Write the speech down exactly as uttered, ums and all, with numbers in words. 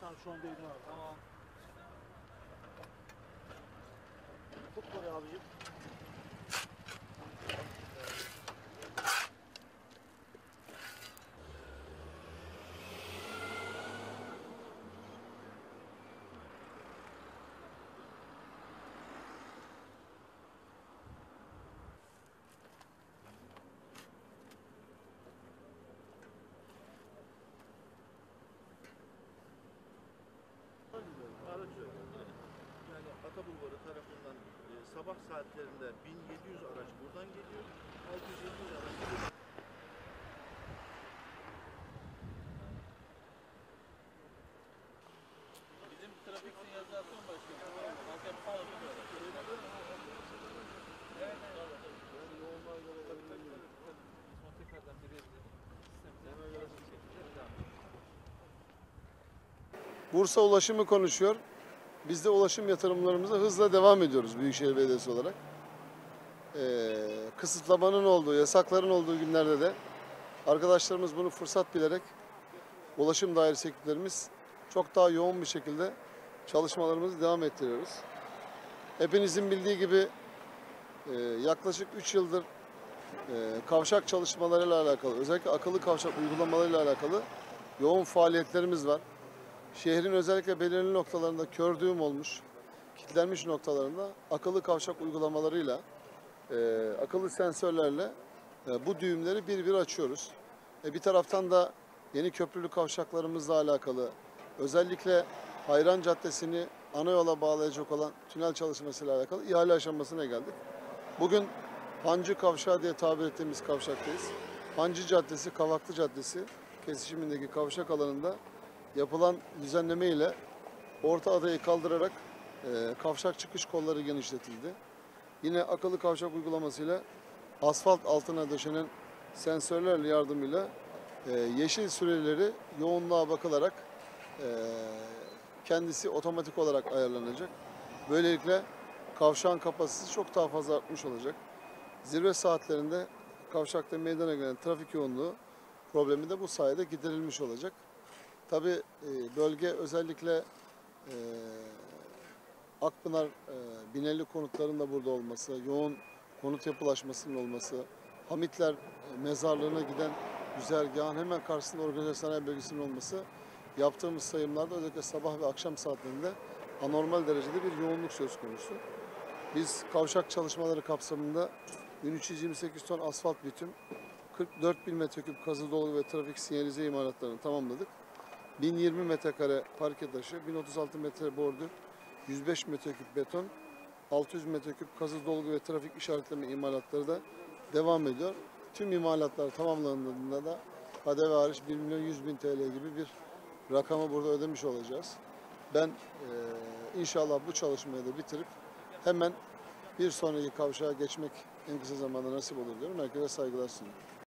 Tamam şu an değdin abi. Tamam. Tut buraya abicim. Aracı yani Atabulvarı tarafından e, sabah saatlerinde bin yedi yüz araç buradan geliyor, altı yüz yetmiş araç geliyor. Bizim trafik sinyalizasyon başkanı. Hakem sağ böyle. Evet, evet. Yani yoğunluğa göre Sonra tekrardan bir sistemde Bursa ulaşımı konuşuyor. Biz de ulaşım yatırımlarımıza hızla devam ediyoruz Büyükşehir Belediyesi olarak. Ee, kısıtlamanın olduğu, yasakların olduğu günlerde de arkadaşlarımız bunu fırsat bilerek ulaşım dairesi ekiplerimiz çok daha yoğun bir şekilde çalışmalarımızı devam ettiriyoruz. Hepinizin bildiği gibi e, yaklaşık üç yıldır e, kavşak çalışmalarıyla alakalı, özellikle akıllı kavşak uygulamalarıyla alakalı yoğun faaliyetlerimiz var. Şehrin özellikle belirli noktalarında kör düğüm olmuş, kilitlenmiş noktalarında akıllı kavşak uygulamalarıyla, e, akıllı sensörlerle e, bu düğümleri bir bir açıyoruz. E, bir taraftan da yeni köprülü kavşaklarımızla alakalı, özellikle Hayran Caddesi'ni ana yola bağlayacak olan tünel çalışmasıyla alakalı ihale aşamasına geldik. Bugün Hancı Kavşağı diye tabir ettiğimiz kavşaktayız. Hancı Caddesi, Kavaklı Caddesi kesişimindeki kavşak alanında yapılan düzenleme ile orta adayı kaldırarak e, kavşak çıkış kolları genişletildi. Yine akıllı kavşak uygulamasıyla asfalt altına döşenen sensörlerle yardımıyla e, yeşil süreleri yoğunluğa bakılarak e, kendisi otomatik olarak ayarlanacak. Böylelikle kavşağın kapasitesi çok daha fazla artmış olacak. Zirve saatlerinde kavşakta meydana gelen trafik yoğunluğu problemi de bu sayede giderilmiş olacak. Tabii bölge özellikle e, Akpınar e, Binelli konutlarının da burada olması, yoğun konut yapılaşmasının olması, Hamitler e, mezarlığına giden güzergahın hemen karşısında organize sanayi bölgesinin olması yaptığımız sayımlarda özellikle sabah ve akşam saatlerinde anormal derecede bir yoğunluk söz konusu. Biz kavşak çalışmaları kapsamında bin üç yüz yirmi sekiz ton asfalt bitüm, kırk dört bin metreküp kazı dolgu ve trafik sinyalize imalatlarını tamamladık. bin yirmi metrekare parke taşı, bin otuz altı metre bordür, yüz beş metreküp beton, altı yüz metreküp kazı dolgu ve trafik işaretleme imalatları da devam ediyor. Tüm imalatlar tamamlandığında da K D V hariç bir milyon yüz bin T L gibi bir rakamı burada ödemiş olacağız. Ben e, inşallah bu çalışmayı da bitirip hemen bir sonraki kavşağa geçmek en kısa zamanda nasip olur diyorum. Herkese saygılar sunuyorum.